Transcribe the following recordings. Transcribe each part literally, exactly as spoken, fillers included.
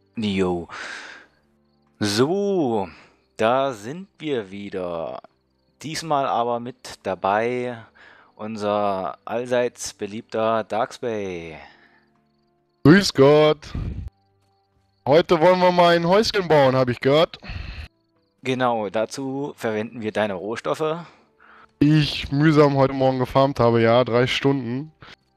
Jo. So, da sind wir wieder. Diesmal aber mit dabei unser allseits beliebter Darkspay. Grüß Gott. Heute wollen wir mal ein Häuschen bauen, habe ich gehört. Genau, dazu verwenden wir deine Rohstoffe. Ich mühsam heute Morgen gefarmt habe, ja, drei Stunden.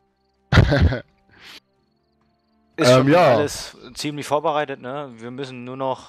Ist ähm, schon ja, alles ziemlich vorbereitet, ne? Wir müssen nur noch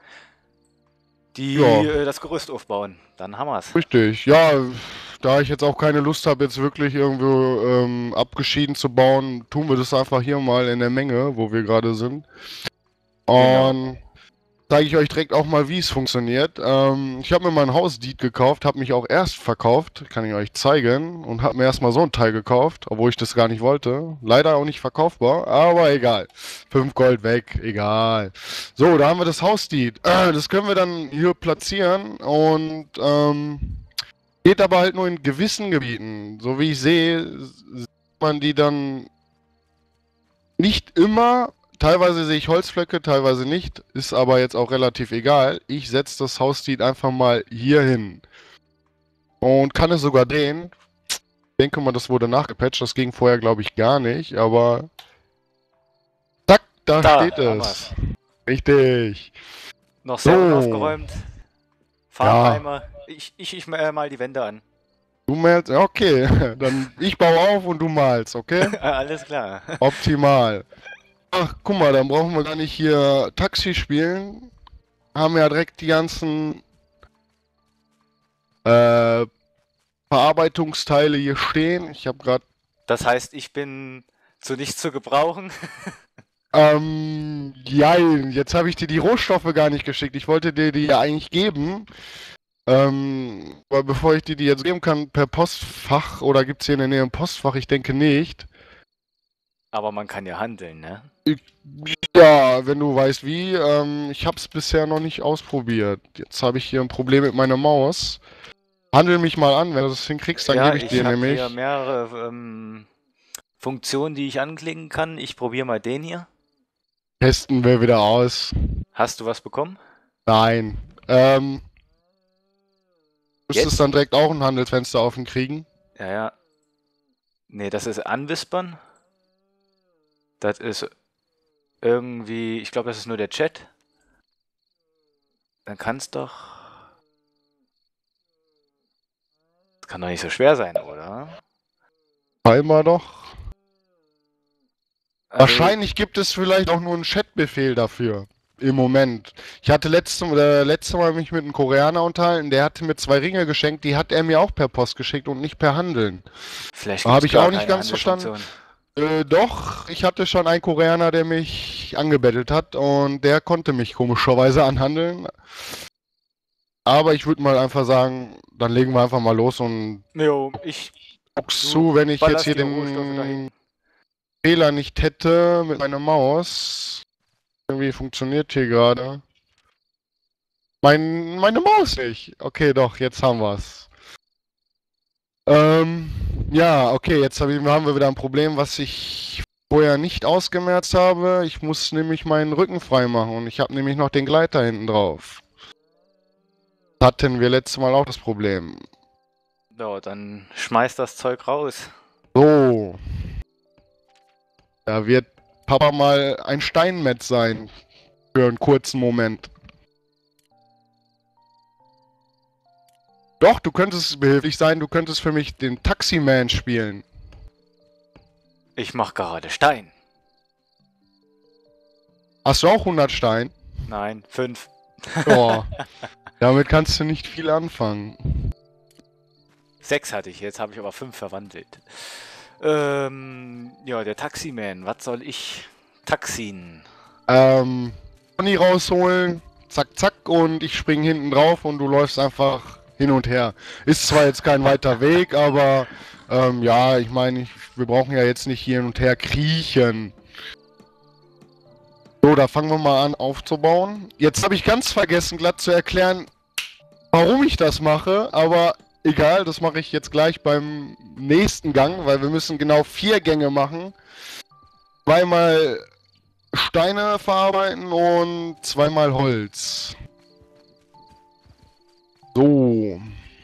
die, ja, äh, das Gerüst aufbauen. Dann haben wir's. richtig. Ja, da ich jetzt auch keine Lust habe, jetzt wirklich irgendwo ähm, abgeschieden zu bauen, tun wir das einfach hier mal in der Menge, wo wir gerade sind. Genau. Und zeige ich euch direkt auch mal, wie es funktioniert. Ähm, ich habe mir mal ein Hausdeed gekauft, habe mich auch erst verkauft, kann ich euch zeigen, und habe mir erstmal so ein Teil gekauft, obwohl ich das gar nicht wollte. Leider auch nicht verkaufbar, aber egal. Fünf Gold weg, egal. So, da haben wir das Hausdeed. Äh, das können wir dann hier platzieren und ähm, geht aber halt nur in gewissen Gebieten. So wie ich sehe, sieht man die dann nicht immer. Teilweise sehe ich Holzflöcke, teilweise nicht. Ist aber jetzt auch relativ egal. Ich setze das Hausdeed einfach mal hier hin. Und kann es sogar drehen. Ich denke mal, das wurde nachgepatcht. Das ging vorher, glaube ich, gar nicht. Aber zack, da Da steht haben es. wir's. Richtig. Noch sehr So. unaufgeräumt. Ja. Farmeimer. Ich, ich, ich äh, mal die Wände an. Du malst. Ja, okay. Dann ich baue auf und du malst, okay? Alles klar. Optimal. Ach, guck mal, dann brauchen wir gar nicht hier Taxi spielen. Haben ja direkt die ganzen äh, Verarbeitungsteile hier stehen. Ich habe gerade, Das heißt, ich bin zu nichts zu gebrauchen. ähm, ja, jetzt habe ich dir die Rohstoffe gar nicht geschickt. Ich wollte dir die ja eigentlich geben. Ähm, aber bevor ich dir die jetzt geben kann, per Postfach, oder gibt es hier in der Nähe ein Postfach? Ich denke nicht. Aber man kann ja handeln, ne? Ja, wenn du weißt wie. Ähm, ich habe es bisher noch nicht ausprobiert. Jetzt habe ich hier ein Problem mit meiner Maus. Handel mich mal an, wenn du das hinkriegst, dann Ja, gebe ich ich dir habe hier nämlich. mehrere ähm, Funktionen, die ich anklicken kann. Ich probiere mal den hier. Testen wir wieder aus. Hast du was bekommen? Nein. Ähm, müsstest Jetzt? dann direkt auch ein Handelsfenster offen kriegen. Ja, ja. Nee, das ist Anwispern. Das ist irgendwie, ich glaube, das ist nur der Chat. Dann kann es doch. Das kann doch nicht so schwer sein, oder? Scheinbar doch. Also, Wahrscheinlich gibt es vielleicht auch nur einen Chatbefehl dafür. Im Moment. Ich hatte letzte, äh, letzte Mal mich mit einem Koreaner unterhalten, der hatte mir zwei Ringe geschenkt, die hat er mir auch per Post geschickt und nicht per Handeln. vielleicht gibt Habe es ich gar auch nicht keine ganz verstanden. Handelfunktion. Äh, doch, ich hatte schon einen Koreaner, der mich angebettelt hat und der konnte mich komischerweise anhandeln. Aber ich würde mal einfach sagen, dann legen wir einfach mal los und Jo, ich. guckst Du zu, wenn ich jetzt ballerst hier die Rohstoffe den dahin. Fehler nicht hätte mit meiner Maus. Irgendwie funktioniert hier gerade. Mein, meine Maus nicht. Okay, doch, jetzt haben wir's. Ähm, ja, okay, jetzt hab ich, haben wir wieder ein Problem, was ich vorher nicht ausgemerzt habe. Ich muss nämlich meinen Rücken frei machen und ich habe nämlich noch den Gleiter hinten drauf. Hatten wir letztes Mal auch das Problem. So, dann schmeiß das Zeug raus. So, da wird Papa mal ein Steinmetz sein. Für einen kurzen Moment. Doch, du könntest behilflich sein, du könntest für mich den Taximan spielen. Ich mach gerade Stein. Hast du auch hundert Stein? Nein, fünf. Ja, damit kannst du nicht viel anfangen. Sechs hatte ich, jetzt habe ich aber fünf verwandelt. Ähm, ja, der Taximan, was soll ich taxien? Ähm, Pony rausholen, zack, zack, und ich spring hinten drauf und du läufst einfach hin und her. Ist zwar jetzt kein weiter Weg, aber ähm, ja, ich meine, ich, wir brauchen ja jetzt nicht hier hin und her kriechen. So, da fangen wir mal an aufzubauen. Jetzt habe ich ganz vergessen, glatt zu erklären, warum ich das mache, aber egal, das mache ich jetzt gleich beim nächsten Gang, weil wir müssen genau vier Gänge machen. Zweimal Steine verarbeiten und zweimal Holz. So.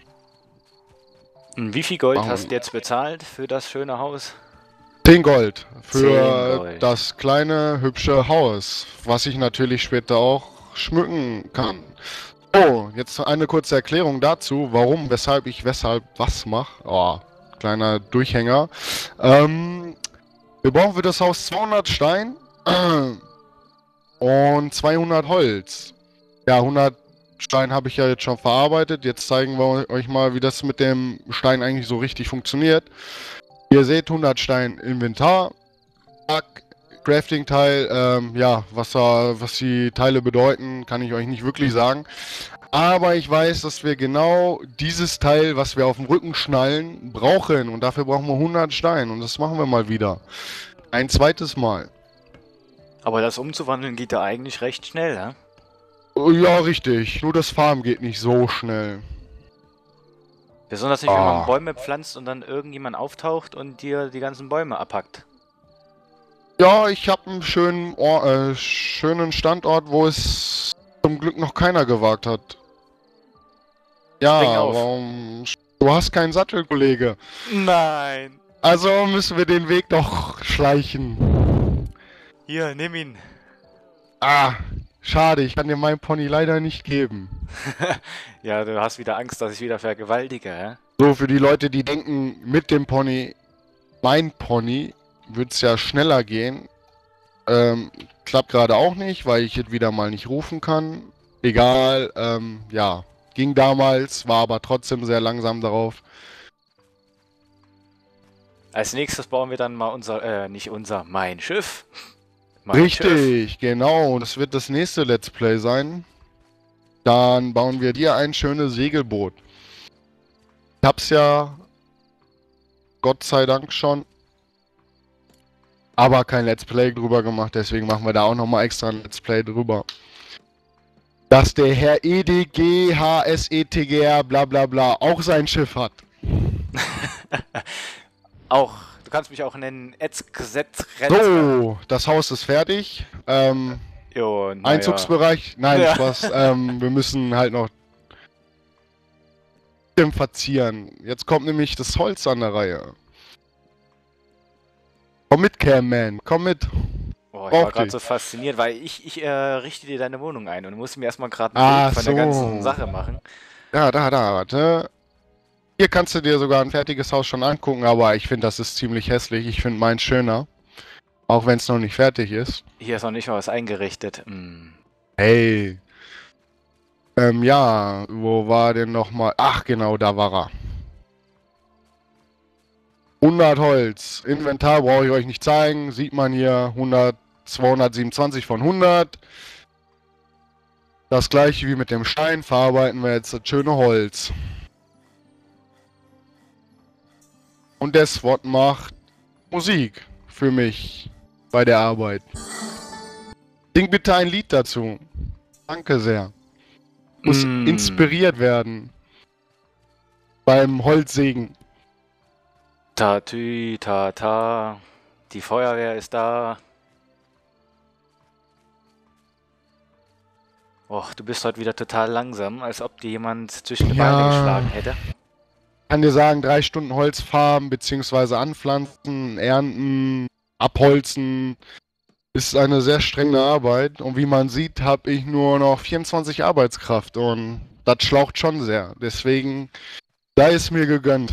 Und wie viel Gold Machen hast du wir. jetzt bezahlt für das schöne Haus? zehn Gold Zehn für Gold. das kleine, hübsche Haus, was ich natürlich später auch schmücken kann. Oh, jetzt eine kurze Erklärung dazu, warum, weshalb ich weshalb was mache. Oh, kleiner Durchhänger. Ähm, wir brauchen für das Haus zweihundert Stein und zweihundert Holz. Ja, hundert Stein habe ich ja jetzt schon verarbeitet. Jetzt zeigen wir euch mal, wie das mit dem Stein eigentlich so richtig funktioniert. Ihr seht hundert Stein Inventar. Crafting-Teil, ähm, ja, was, da, was die Teile bedeuten, kann ich euch nicht wirklich sagen. Aber ich weiß, dass wir genau dieses Teil, was wir auf dem Rücken schnallen, brauchen. Und dafür brauchen wir hundert Stein. Und das machen wir mal wieder. Ein zweites Mal. Aber das umzuwandeln geht ja eigentlich recht schnell, ja? Oh, ja, richtig. Nur das Farmen geht nicht so schnell. Besonders nicht, wenn man Ah. Bäume pflanzt und dann irgendjemand auftaucht und dir die ganzen Bäume abhackt. Ja, ich habe einen schönen, Or äh, schönen Standort, wo es zum Glück noch keiner gewagt hat. Ja, Spring auf. warum? Du hast keinen Sattel, Kollege. Nein! Also müssen wir den Weg doch schleichen. Hier, nimm ihn. Ah, schade, ich kann dir meinen Pony leider nicht geben. Ja, du hast wieder Angst, dass ich wieder vergewaltige, hä? So, für die Leute, die denken, mit dem Pony, mein Pony, wird es ja schneller gehen. Ähm, klappt gerade auch nicht, weil ich jetzt wieder mal nicht rufen kann. Egal, ähm, ja. Ging damals, war aber trotzdem sehr langsam darauf. Als nächstes bauen wir dann mal unser, äh, nicht unser, mein Schiff. Mein Schiff. Richtig, genau. Das wird das nächste Let's Play sein. Dann bauen wir dir ein schönes Segelboot. Ich hab's ja Gott sei Dank schon, aber kein Let's Play drüber gemacht, deswegen machen wir da auch nochmal extra ein Let's Play drüber. Dass der Herr E D G H S E T G R bla bla bla auch sein Schiff hat. Auch, du kannst mich auch nennen Etzkset. So, das Haus ist fertig. Ähm, Jo, na Einzugsbereich, nein, Ja. Spaß. Ähm, wir müssen halt noch verzieren. Jetzt kommt nämlich das Holz an der Reihe. Komm mit, Camman, komm mit. Oh, ich Brauch war gerade dich. so fasziniert, weil ich, ich äh, richte dir deine Wohnung ein und du musst mir erstmal gerade ein Ah, Bild von der so. ganzen Sache machen. Ja, da, da, warte. Hier kannst du dir sogar ein fertiges Haus schon angucken, aber ich finde, das ist ziemlich hässlich. Ich finde meins schöner. Auch wenn es noch nicht fertig ist. Hier ist noch nicht mal was eingerichtet. Hm. Hey. Ähm, ja, wo war denn nochmal? Ach, genau, da war er. hundert Holz. Inventar brauche ich euch nicht zeigen. Sieht man hier hundert, zweihundertsiebenundzwanzig von hundert. Das gleiche wie mit dem Stein. Verarbeiten wir jetzt das schöne Holz. Und der SWAT macht Musik für mich bei der Arbeit. Sing bitte ein Lied dazu. Danke sehr. Muss Mm. inspiriert werden. Beim Holzsägen. Tatü, tata. Die Feuerwehr ist da. Och, du bist heute wieder total langsam, als ob dir jemand zwischen die Ja. Beine geschlagen hätte. Kann dir sagen, drei Stunden Holz farmen, beziehungsweise anpflanzen, ernten, abholzen, ist eine sehr strenge Arbeit. Und wie man sieht, habe ich nur noch vierundzwanzig Arbeitskraft und das schlaucht schon sehr. Deswegen sei es mir gegönnt.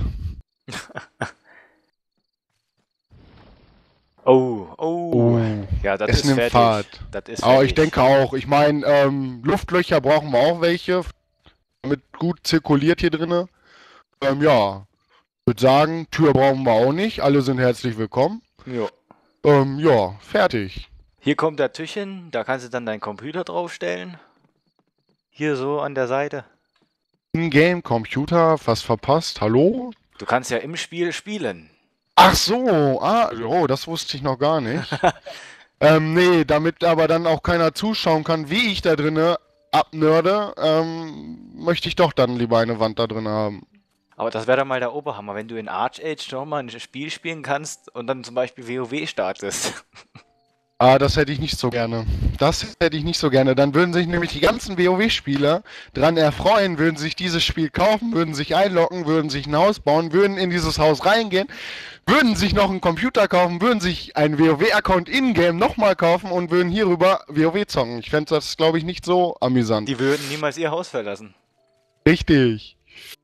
Oh, oh. Ja, das es ist nimmt fertig. Fahrt. Das ist Aber fertig. ich denke auch, ich meine, ähm, Luftlöcher brauchen wir auch welche, damit gut zirkuliert hier drinne. Ähm, ja, ich würde sagen, Tür brauchen wir auch nicht, alle sind herzlich willkommen. Jo. Ähm, ja, fertig. Hier kommt der Tisch hin, da kannst du dann deinen Computer draufstellen. Hier so an der Seite. In-Game, Computer, was verpasst, hallo? Du kannst ja im Spiel spielen. Ach so, ah, oh, das wusste ich noch gar nicht. ähm, nee, damit aber dann auch keiner zuschauen kann, wie ich da drinne abnörde, ähm, möchte ich doch dann lieber eine Wand da drin haben. Aber das wäre dann mal der Oberhammer, wenn du in ArcheAge nochmal ein Spiel spielen kannst und dann zum Beispiel WoW startest. Ah, das hätte ich nicht so gerne. Das hätte ich nicht so gerne. Dann würden sich nämlich die ganzen WoW-Spieler dran erfreuen, würden sich dieses Spiel kaufen, würden sich einloggen, würden sich ein Haus bauen, würden in dieses Haus reingehen, würden sich noch einen Computer kaufen, würden sich einen WoW-Account in-game nochmal kaufen und würden hierüber WoW zocken. Ich fände das, glaube ich, nicht so amüsant. Die würden niemals ihr Haus verlassen. Richtig.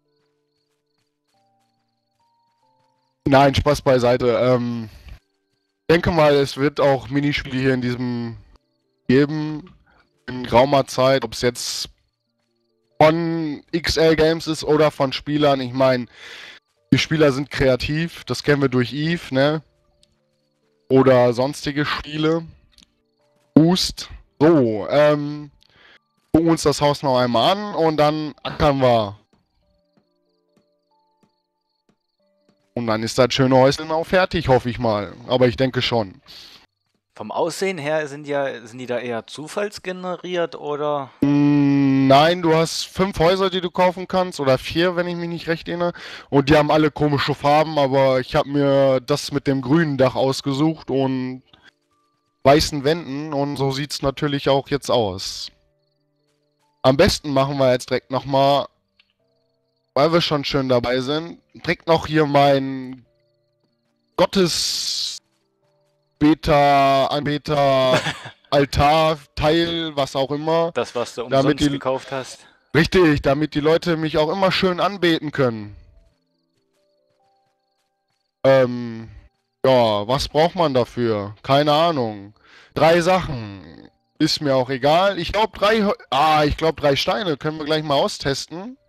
Nein, Spaß beiseite. Ähm, ich denke mal, es wird auch Minispiele hier in diesem geben, in geraumer Zeit, ob es jetzt von X L Games ist oder von Spielern. Ich meine, die Spieler sind kreativ, das kennen wir durch Eve, ne? Oder sonstige Spiele. Boost. So, ähm, gucken uns das Haus noch einmal an und dann ackern wir. Und dann ist das schöne Häuschen auch fertig, hoffe ich mal. Aber ich denke schon. Vom Aussehen her sind ja, sind die da eher zufallsgeneriert oder? Mm, Nein, du hast fünf Häuser, die du kaufen kannst, oder vier, wenn ich mich nicht recht erinnere. Und die haben alle komische Farben, aber ich habe mir das mit dem grünen Dach ausgesucht und weißen Wänden und so sieht's natürlich auch jetzt aus. Am besten machen wir jetzt direkt nochmal, weil wir schon schön dabei sind, direkt noch hier mein Gottes Beta, Anbeter, Altar, Teil, was auch immer. Das, was du Damit umsonst die- gekauft hast? Richtig, damit die Leute mich auch immer schön anbeten können. Ähm, ja, was braucht man dafür? Keine Ahnung. Drei Sachen. Ist mir auch egal. Ich glaube drei, ah, ich glaube drei Steine. Können wir gleich mal austesten.